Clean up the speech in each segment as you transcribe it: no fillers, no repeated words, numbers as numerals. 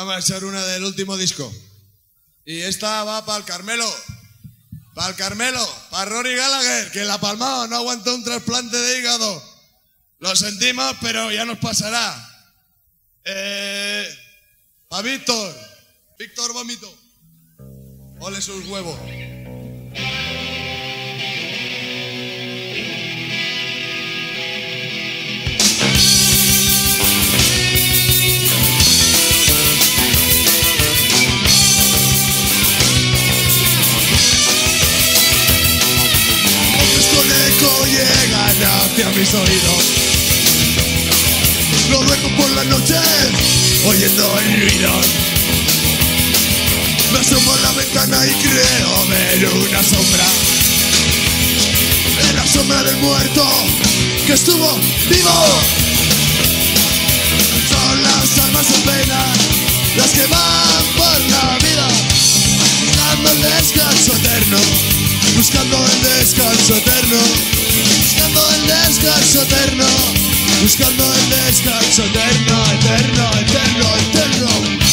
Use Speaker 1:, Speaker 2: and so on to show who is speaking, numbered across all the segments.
Speaker 1: Vamos a echar una del último disco. Y esta va para el Carmelo. Para el Carmelo, para Rory Gallagher, que la palmao no aguantó un trasplante de hígado. Lo sentimos, pero ya nos pasará. Para Víctor. Víctor Vómito. Ole sus huevos. Llegan hacia mis oídos. No duermo por las noches oyendo el ruido. Me asomo a la ventana y creo ver una sombra. Es la sombra del muerto que estuvo vivo. Son las almas en pena las que van por la vida buscando el descanso eterno. Buscando el descanso eterno, buscando el descanso eterno, buscando el descanso eterno, eterno, eterno, eterno.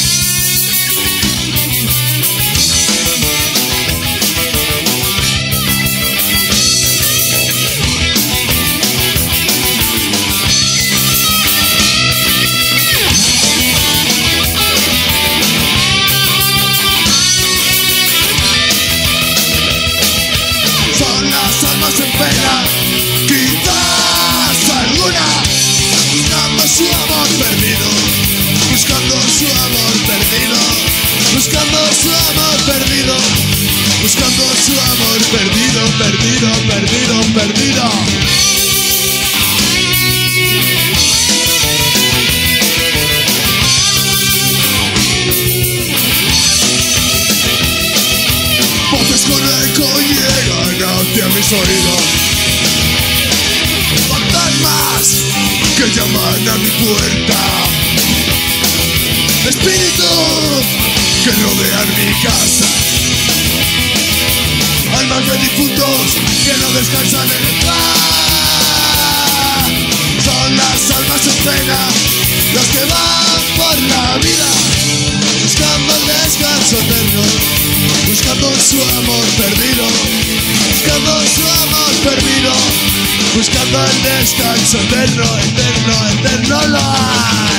Speaker 1: En pena, quizás alguna, buscando su amor perdido, buscando su amor perdido, buscando su amor perdido, buscando su amor perdido, perdido, perdido, perdido. Voces con eco llegan hacia mis oídos. Fantasmas que llaman a mi puerta. Espíritus que rodean mi casa. Almas de difuntos que no descansan en el paz. Son las almas en pena las que van por la vida buscando el descanso eterno, buscando su amor perdido, buscando su amor perdido, buscando el descanso eterno, eterno, eterno.